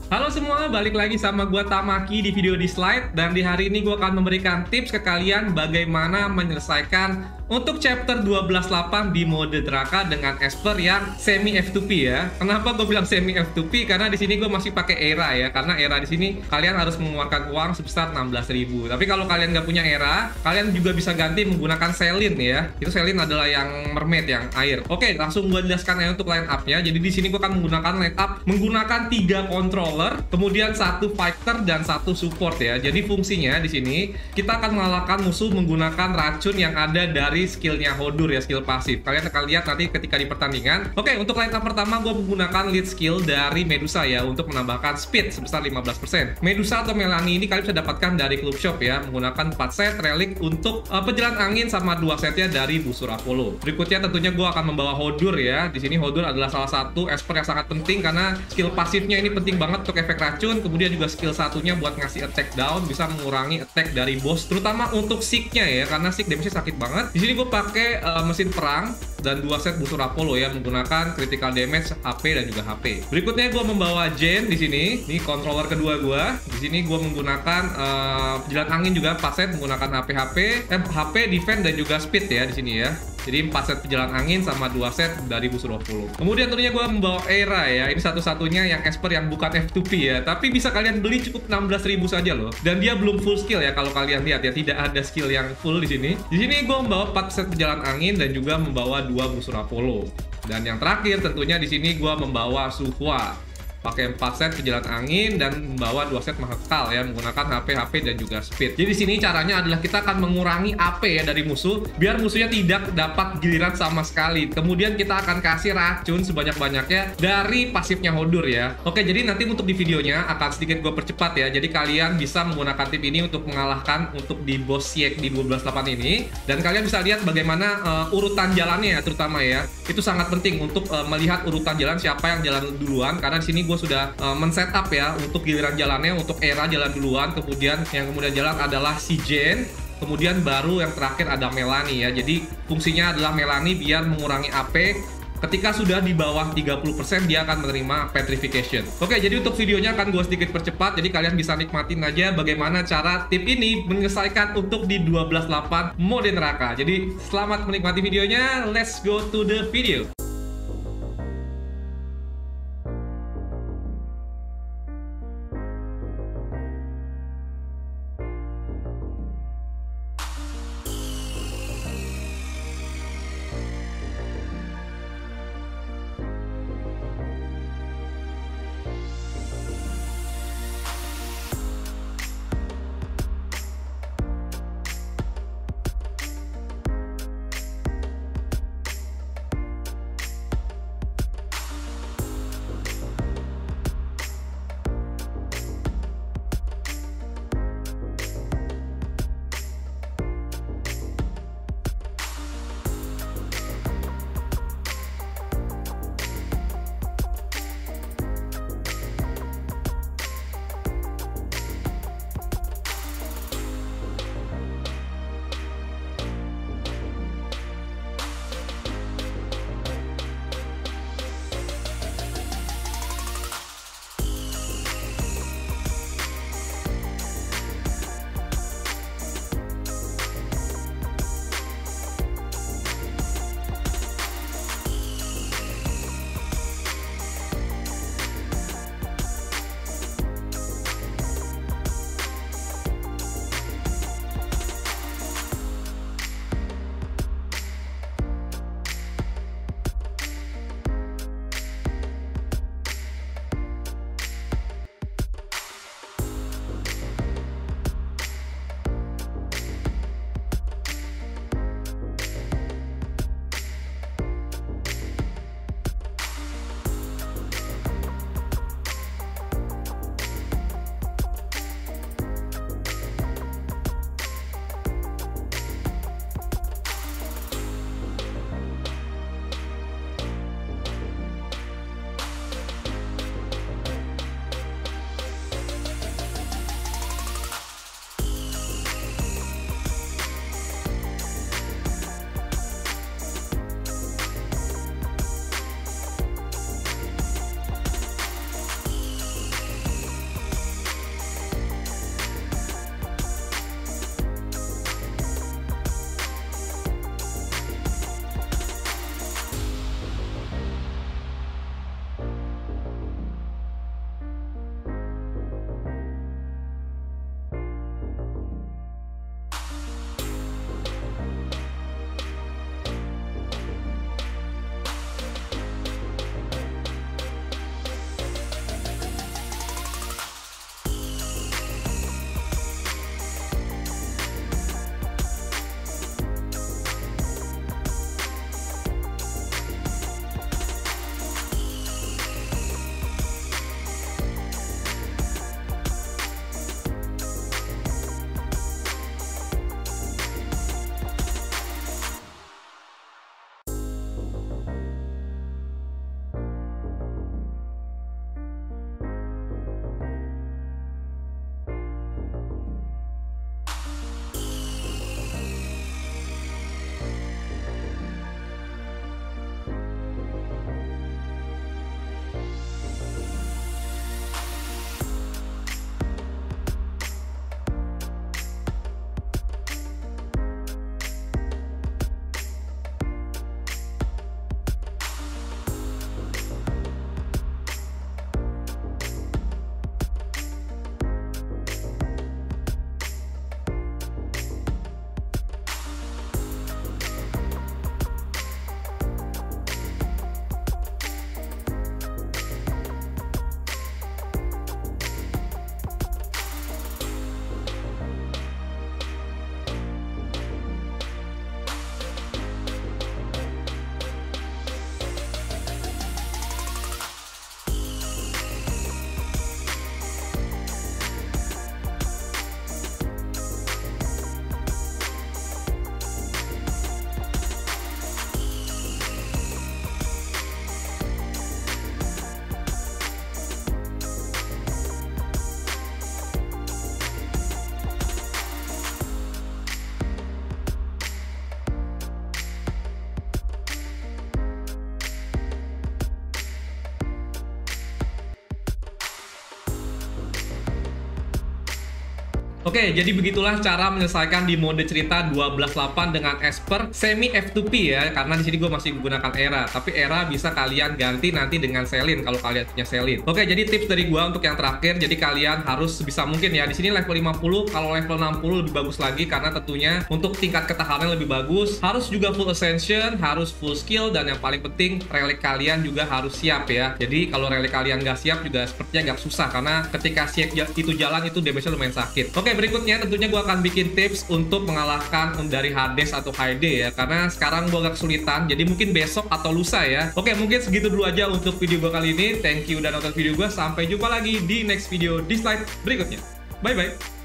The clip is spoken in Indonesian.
Halo semua, balik lagi sama gua Tamaki di video di slide. Dan di hari ini gua akan memberikan tips ke kalian bagaimana menyelesaikan untuk chapter 12.8 di mode Draka dengan Esper yang semi F2P ya. Kenapa gue bilang semi F2P? Karena di sini gue masih pakai era ya. Karena era di sini kalian harus mengeluarkan uang sebesar 16.000. Tapi kalau kalian nggak punya era, kalian juga bisa ganti menggunakan Selin ya. Itu Selin adalah yang mermaid, yang air. Oke, langsung gue jelaskan aja untuk line up-nya. Jadi di sini gue akan menggunakan line up menggunakan 3 controller, kemudian 1 fighter dan 1 support ya. Jadi fungsinya di sini kita akan mengalahkan musuh menggunakan racun yang ada dari skillnya Hodur ya, skill pasif. Kalian akan lihat nanti ketika di pertandingan. Oke, untuk line up pertama gue menggunakan lead skill dari Medusa ya untuk menambahkan speed sebesar 15%. Medusa atau Melanie ini kalian bisa dapatkan dari Club Shop ya, menggunakan 4 set relic untuk penjalan angin sama 2 setnya dari busur Apollo. Berikutnya tentunya gue akan membawa Hodur ya. Di sini Hodur adalah salah satu Esper yang sangat penting karena skill pasifnya ini penting banget untuk efek racun. Kemudian juga skill satunya buat ngasih attack down, bisa mengurangi attack dari boss, terutama untuk Seek-nya ya, karena Seek damage-nya sakit banget. Di sini gue pakai mesin perang dan 2 set busur Apollo ya, menggunakan critical damage, HP dan juga HP. Berikutnya gue membawa Jane di sini. Ini controller kedua gue. Di sini gue menggunakan jilat angin juga 4 set menggunakan HP, defense dan juga speed ya di sini ya. Jadi 4 set pejalan angin sama 2 set dari busur Apollo. Kemudian tentunya gue membawa Era ya. Ini satu-satunya yang Esper yang bukan F2P ya. Tapi bisa kalian beli cukup 16.000 saja loh. Dan dia belum full skill ya, kalau kalian lihat ya. Tidak ada skill yang full di sini. Di sini gue membawa 4 set pejalan angin dan juga membawa 2 busur Apollo. Dan yang terakhir tentunya di sini gue membawa Suhua. Pakai 4 set pejalan angin dan membawa 2 set mahakal ya, menggunakan HP dan juga speed. Jadi di sini caranya adalah kita akan mengurangi AP ya dari musuh biar musuhnya tidak dapat giliran sama sekali. Kemudian kita akan kasih racun sebanyak-banyaknya dari pasifnya Hodur ya. Oke, jadi nanti untuk di videonya akan sedikit gue percepat ya. Jadi kalian bisa menggunakan tip ini untuk mengalahkan untuk di boss Sieg di 12.8 ini. Dan kalian bisa lihat bagaimana urutan jalannya ya, terutama ya. Itu sangat penting untuk melihat urutan jalan siapa yang jalan duluan, karena di sini gue sudah men-setup ya untuk giliran jalannya. Untuk Era jalan duluan, kemudian yang kemudian jalan adalah si Jane, kemudian baru yang terakhir ada Melanie ya. Jadi fungsinya adalah Melanie biar mengurangi AP. Ketika sudah di bawah 30% dia akan menerima petrification. Oke, jadi untuk videonya akan gue sedikit percepat, jadi kalian bisa nikmatin aja bagaimana cara tip ini menyelesaikan untuk di 12.8 mode neraka. Jadi selamat menikmati videonya, let's go to the video. Oke, jadi begitulah cara menyelesaikan di mode cerita 12.8 dengan Esper semi F2P ya, karena di sini gue masih menggunakan Era, tapi Era bisa kalian ganti nanti dengan Selin kalau kalian punya Selin. Oke, jadi tips dari gue untuk yang terakhir, jadi kalian harus sebisa mungkin ya, di sini level 50, kalau level 60 lebih bagus lagi karena tentunya untuk tingkat ketahanan lebih bagus, harus juga full ascension, harus full skill, dan yang paling penting relik kalian juga harus siap ya. Jadi kalau relik kalian nggak siap juga sepertinya agak susah, karena ketika siap itu jalan itu damage-nya lumayan sakit. Oke, berikutnya tentunya gue akan bikin tips untuk mengalahkan dari Hades atau HD ya, karena sekarang gue agak kesulitan, jadi mungkin besok atau lusa ya. Oke, mungkin segitu dulu aja untuk video gue kali ini. Thank you udah nonton video gue, sampai jumpa lagi di next video di slide berikutnya. Bye bye.